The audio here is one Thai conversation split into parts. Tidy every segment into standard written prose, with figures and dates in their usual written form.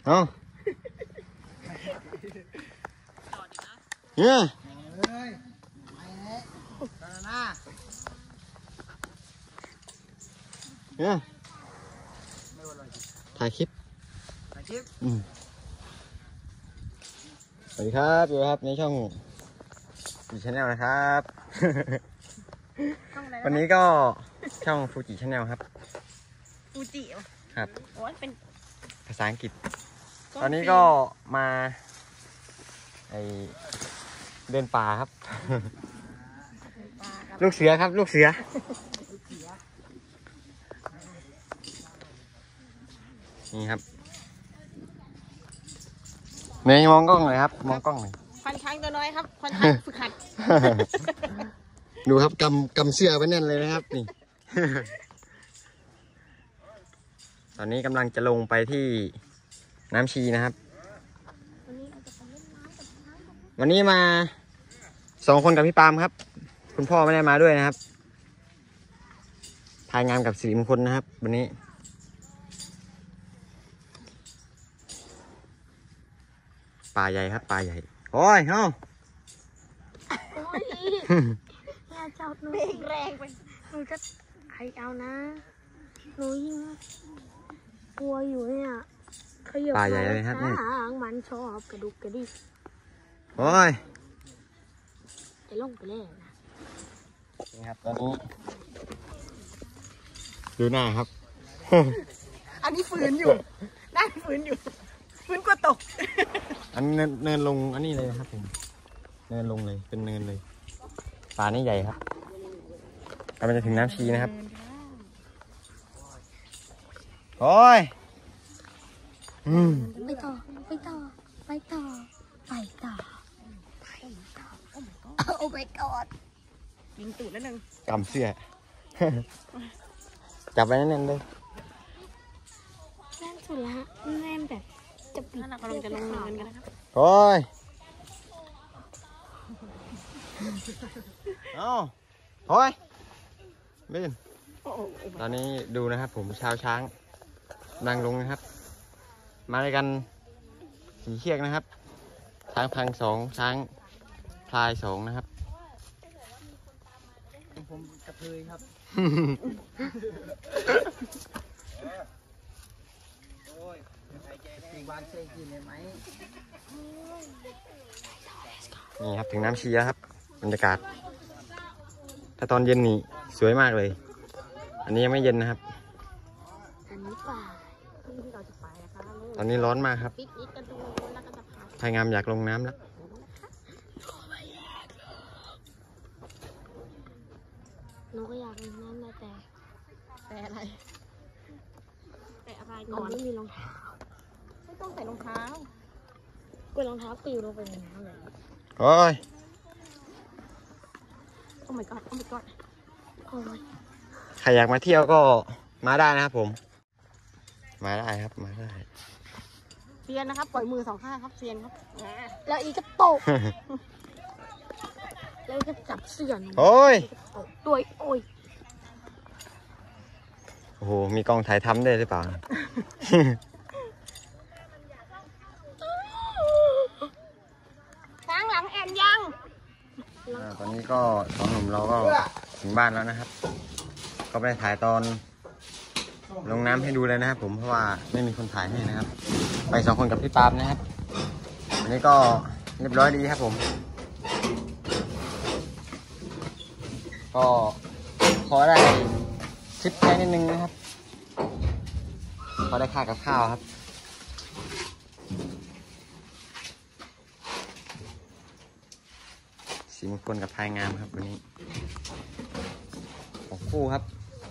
เอาเนี่ยเนี่ยถ่ายคลิปสวัสดีครับอยู่ครับในช่องฟูจิชาแนลนะครับ วันนี้ก็ช่องฟูจิชาแนลครับฟูจิครับโอ้ยเป็นภาษาอังกฤษตอนนี้ก็มาเดินป่าครับ ลูกเสือครับลูกเสือนี่ครับเมย์มองกล้องหน่อยครับมองกล้องหน่อยควันช้างตัวน้อยครับควันช้างฝึกหัดดูครับกำเสื้อไว้แน่นเลยนะครับนี่ ตอนนี้กำลังจะลงไปที่น้ำชีนะครับวันนี้มา2 คนกับพี่ปาล์มครับคุณพ่อไม่ได้มาด้วยนะครับถ่ายงานกับสิริมงคลนะครับวันนี้ป่าใหญ่ครับป่าใหญ่โอ้ยเฮ้าอย่าจับหนูแรงไปหนูจะไอเอานะหนูยิ่งกลัวอยู่เนี่ยขยับป่าใหญ่เลยครับนี่มันชอบกระดุกกระดิกโอ้ยจะลงไปแล้วนะนี่ครับตอนนี้ดูหน้าครับอันนี้ฝืนอยู่ได้ฝืนอยู่ฝืนกลัวตกอันเนินลงอันนี้เลยครับผมเนินลงเลยเป็นเนินเลยป่านี่ใหญ่ครับกำลังจะถึงน้ำชีนะครับโอ้ยไปต่อไปต่อไปต่อไปต่อโอ้ my god ยิงตูดแล้วนึงกำเสื้อ จับไว้แน่นๆเลยแน่นสุดละแน่นแบบจะปิดเรากำลังจะลงเนินกันนะครับโอ้ยเอาโอ้ยบินตอนนี้ดูนะครับผมชาวช้างนั่งลงนะครับมาด้วยกัน4 เชือกนะครับช้างพัง2ช้างพลาย2นะครับผมกระเพยครับนี่ครับถึงน้ำชีแล้วครับบรรยากาศถ้าตอนเย็นนี่สวยมากเลยอันนี้ยังไม่เย็นนะครับอันนี้ป่าที่เราจะไปนะคะตอนนี้ร้อนมากครับไทยงามอยากลงน้ำแล้วหนูก็อยากลงน้ำแต่อะไรแต่อะไรก่อนไม่มีรองเท้าไม่ต้องใส่รองเท้ากลัวรองเท้าปลิวลงไปในน้ำเลยโอ้ยโอ้ my god โอ้ my god โอ้ยใครอยากมาเที่ยวก็มาได้นะครับผมมาได้ครับมาได้เซียนนะครับปล่อยมือ2 ข้างครับเซียนครับแล้วอีกก็ตกแล้วก็จับเสื่อนโอ้ยตัวโอ้ยโอ้โหมีกล้องถ่ายทำได้หรือเปล่าช้างหลังแอนยังตอนนี้ก็2 หนุ่มเราก็ถึงบ้านแล้วนะครับก็ไม่ได้ถ่ายตอนลงน้ำให้ดูเลยนะครับผมเพราะว่าไม่มีคนถ่ายให้นะครับไป2 คนกับพี่ปาล์มนะครับวันนี้ก็เรียบร้อยดีครับผมก็พอได้ชิปแค่นิดนึงนะครับพอได้ค่ากับข้าวครับสีมงคลกับพายงามครับวันนี้ของคู่ครับ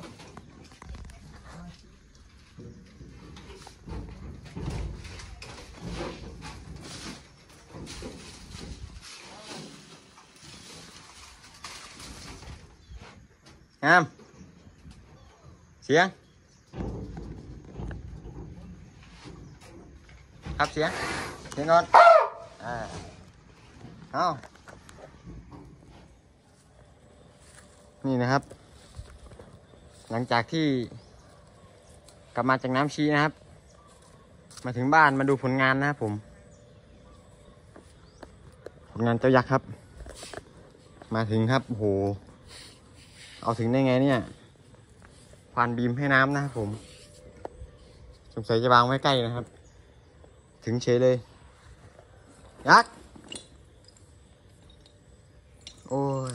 งามเสียงครับเสียงก่อนเอานี่นะครับหลังจากที่กลับมาจากน้ำชีนะครับมาถึงบ้านมาดูผลงานนะครับผมผลงานเจ้ายักษ์ครับ มาถึงครับโอ้โหเอาถึงได้ไงเนี่ยควานบีมให้น้ำนะครับผมสงสัยจะวางไว้ใกล้นะครับถึงเฉยเลยยักษ์โอ้ย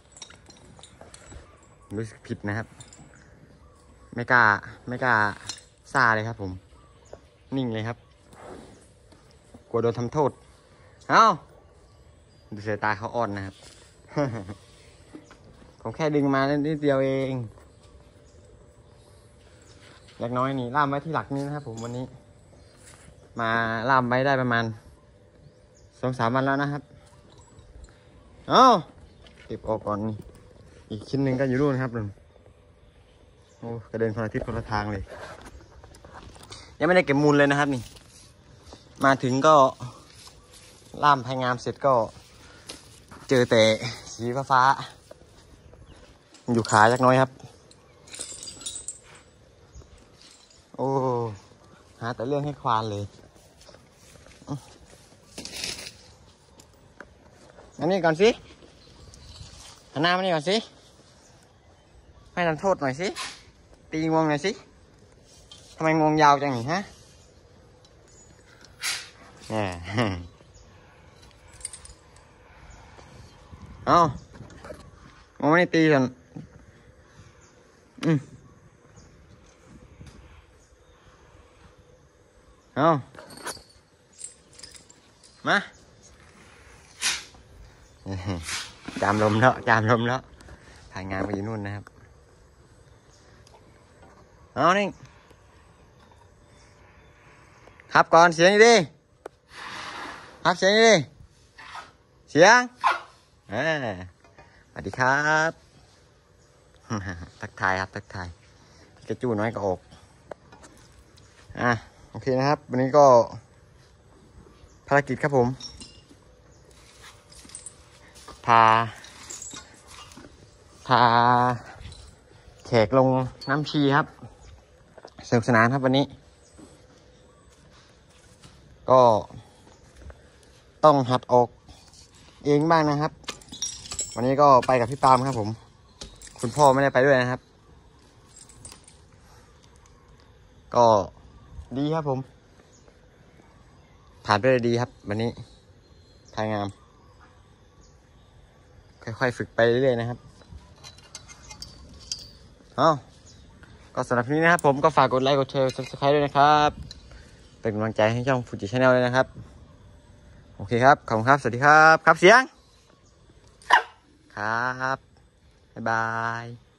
รู้สึกผิดนะครับไม่กล้าซ่าเลยครับผมนิ่งเลยครับกลัวโดนทำโทษเอ้าดูสายตาเขาอ่อนนะครับ ผมแค่ดึงมานิดเดียวเองเล็กน้อยนี่ล่ามไว้ที่หลักนี้นะครับผมวันนี้มาล่ามไว้ได้ประมาณ 2-3 วันแล้วนะครับเอ้าเก็บออกก่อนนี่อีกชิ้นหนึ่งก็อยู่นู่นครับลุงโอ้กระเด็นคนละทิศคนละทางเลยยังไม่ได้เก็บมูลเลยนะครับนี่มาถึงก็ล่ามพายงามเสร็จก็เจอแต่สีฟ้าอยู่ขาจักน้อยครับโอ้หาแต่เรื่องให้ควานเลยอันนี้ก่อนสิหันหน้ามานี่ก่อนสิให้ทำโทษหน่อยสิตีงวงหน่อยสิทำไมงวงยาวจังนี่ฮะเนี่ยเอางวงไม่ได้ตีกันเอามาจามลมแล้วถ่ายงานไปอยู่นู่นนะครับเอานี่ครับก่อนเสียงดิครับเสียงดิเสียงสวัสดีครับทักทายครับทักทายกระจู้น้อยก็ออกโอเคนะครับวันนี้ก็ภารกิจครับผมพาแขกลงน้ำชีครับสนุกสนานครับวันนี้ก็ต้องหัดออกเองบ้างนะครับวันนี้ก็ไปกับพี่ปาล์มครับผมคุณพ่อไม่ได้ไปด้วยนะครับก็ดีครับผมผ่านไปได้ดีครับวันนี้พายงามค่อยๆฝึกไปเรื่อยๆนะครับก็สำหรับนี้นะครับผมก็ฝากกดไลค์กดแชร์ Subscribe ด้วยนะครับเป็นกำลังใจให้ช่อง Fuji Channel เลยนะครับโอเคครับขอบคุณครับสวัสดีครับครับเสียงครับบ๊ายบาย